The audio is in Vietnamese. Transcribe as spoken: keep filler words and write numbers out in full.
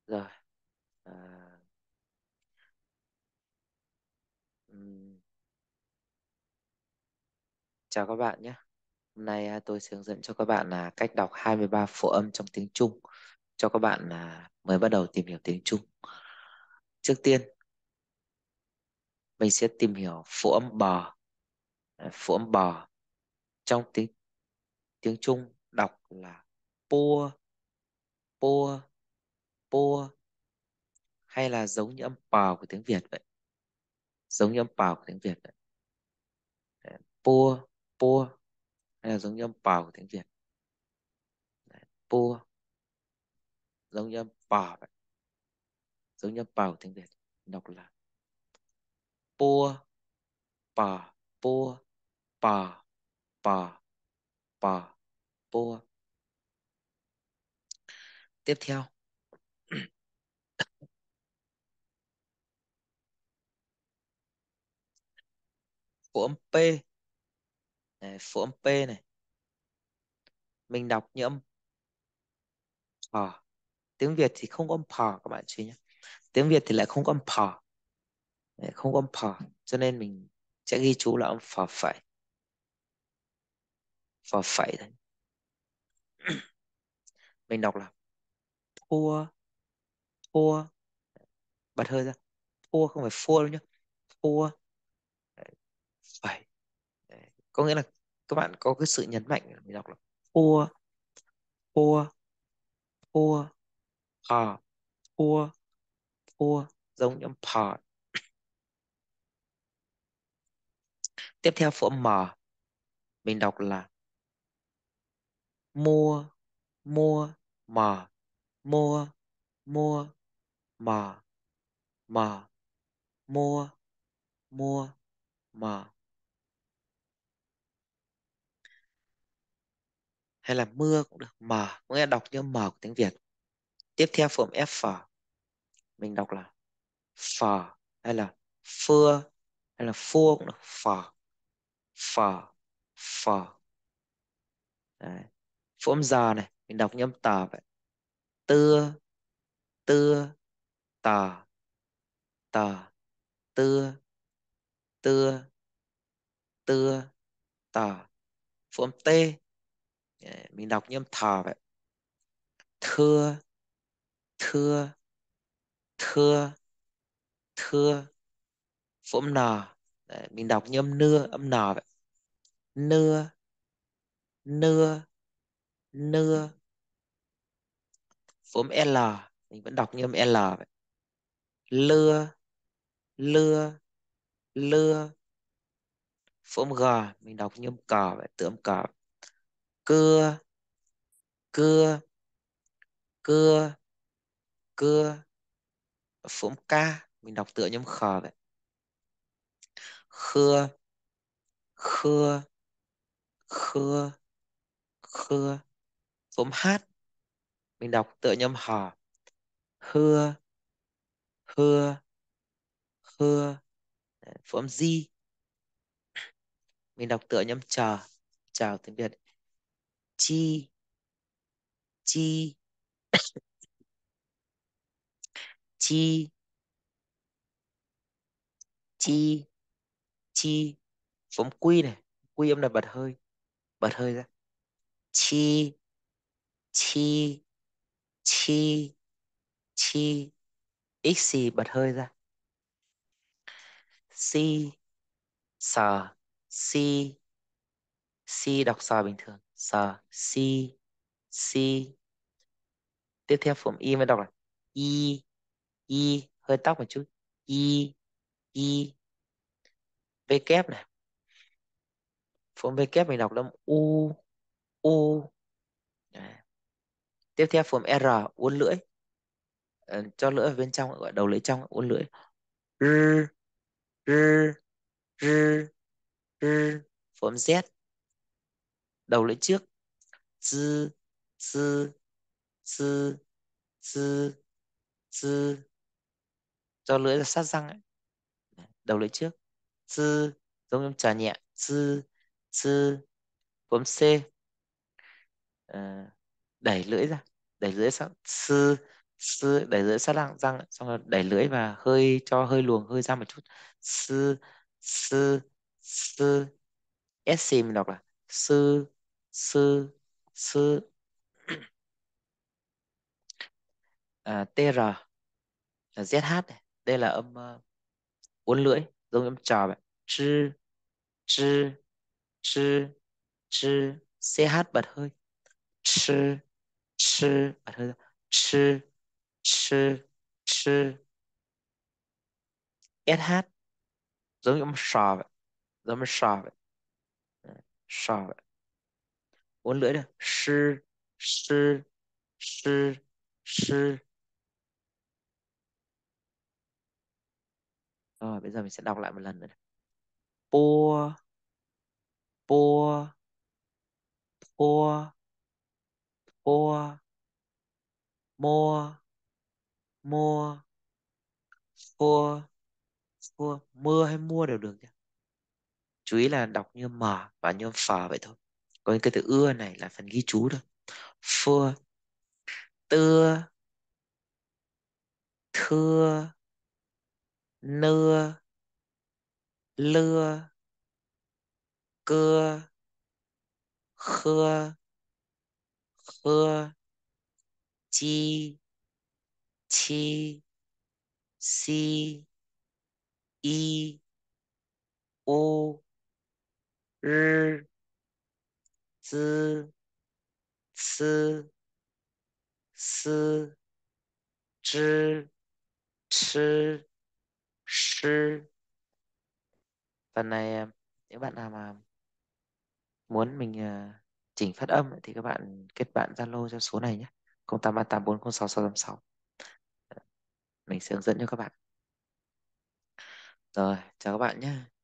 Rồi. À, ừm, chào các bạn nhé. Hôm nay à, tôi sẽ hướng dẫn cho các bạn là cách đọc hai mươi ba phổ âm trong tiếng Trung cho các bạn là mới bắt đầu tìm hiểu tiếng Trung. Trước tiên, mình sẽ tìm hiểu phổ âm bò. À, Phổ âm bò trong tiếng tiếng Trung đọc là pua, pua, pua, hay là giống như âm pò của tiếng Việt vậy. Giống như âm pò của tiếng Việt vậy. Đấy, pua, pua, hay là giống như âm pò của tiếng Việt. Đấy, pua, giống như âm pò vậy. Giống như âm pò của tiếng Việt. Đọc là pua, pò, pua, pò, pò, pò, pua. Tiếp theo, phổ âm P. Này, phổ âm P này, mình đọc như âm phò. Tiếng Việt thì không có âm phò các bạn chú ý nhé. Tiếng Việt thì lại không có âm phò. Đấy, không có âm phò. Cho nên mình sẽ ghi chú là âm phò phẩy. Phò phẩy thôi. Mình đọc là phua, phua. Bật hơi ra. Phua không phải phua đâu nhé. Phua, đấy, phẩy. Đấy. Có nghĩa là các bạn có cái sự nhấn mạnh. Mình đọc là phua, phua, phua, phò, phua, phua. Giống như âm phò. Tiếp theo phổ âm M. Mình đọc là mua, mua, mò, mua, mua, mò, mò, mua, mua, mò, hay là mưa cũng được. Mò có nghĩa là đọc như mò của tiếng Việt. Tiếp theo phổ âm F. Mình đọc là phò, hay là phưa, hay là phua cũng được. Phò, phò, phò. Đấy. Phổ âm giờ này mình đọc như âm tờ vậy. Tưa, tưa, tờ, tờ, tưa, tưa, tưa, tờ. Phổ âm T. Đấy, mình đọc như âm thờ vậy. Thưa, thưa, thưa, thưa. Phổ âm N. Đấy, mình đọc như âm nưa, âm N vậy. Nưa, nưa, nưa. Phổ âm L. Mình vẫn đọc như âm L vậy. Lưa, lưa, lưa. Phổ âm G. Mình đọc như âm cờ vậy, tự âm cờ. Cưa, cưa, cưa, cưa. Phổ âm K. Mình đọc tựa như âm khờ vậy. Khưa, khưa, khưa, khưa. Phổ âm H. Mình đọc tựa như âm hò. Hưa, hưa, hưa. Đấy, phổ âm G. Mình đọc tựa như âm chờ. Chào tiếng Việt. Chi, chi, chi, chi, chi. Phổ âm quy này. Quy âm là bật hơi. Bật hơi ra. Chi, chi, chi, chi. X bật hơi ra. Si, sờ, si, si đọc sờ bình thường. Sờ, si, si. Tiếp theo phổ âm y mới đọc là y, y, hơi tóc một chút. Y, y. V kép này. Phổ âm V kép mình đọc là u, u. Đấy. Tiếp theo phổ âm R, uốn lưỡi. Ờ, cho lưỡi ở bên trong, gọi đầu lưỡi trong, uốn lưỡi. R, r, r, r. Phổ âm Z, đầu lưỡi trước. Z, z, z, z, z. Cho lưỡi là sát răng ấy. Đầu lưỡi trước. Z, giống như trà nhẹ. Z, z. Phổ âm C. Ờ, đẩy lưỡi ra. Đẩy lưỡi sang. S, sư đẩy lưỡi sát răng răng xong rồi đẩy lưỡi và hơi cho hơi luồng hơi ra một chút. Sư sư sư. S mình đọc là sư sư sư. À, tr là zh này. Đây là âm uh, uốn lưỡi giống như âm trò vậy. Chư chư chư chư. Ch bật hơi. Chư chư bật hơi. Chư chư chư. Sh giống như âm sò vậy, giống như sò vậy. Ừ, sò vậy. Uốn lưỡi được. Sư sư sư sư. Rồi bây giờ mình sẽ đọc lại một lần nữa. Pua pua pua pua. Mua mua. Pua pua. Mưa hay mua đều được nhé. Chú ý là đọc như m và như phở vậy thôi. Còn cái từ ưa này là phần ghi chú thôi. Phua tưa thưa nưa lưa cưa khưa khưa chi chi si y u rư dư sư sư zhi chi sư. Phần này à, nếu bạn nào mà muốn mình à, chỉnh phát âm ấy, thì các bạn kết bạn Zalo cho số này nhé. không tám ba tám bốn không sáu sáu tám sáu. Mình sẽ hướng dẫn cho các bạn. Rồi, chào các bạn nhé.